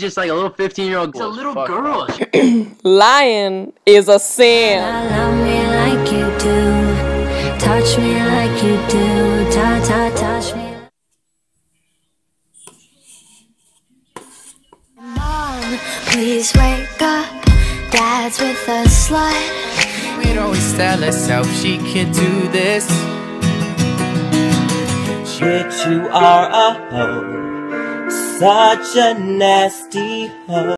just like a little 15-year-old girl. It's a little girl. Lying is a sin. Love me like you do. Touch me like you do. Touch me. Mom, please wake up. Dad's with a slut. We'd always tell herself she could do this. Shit, you are a hoe, such a nasty hoe.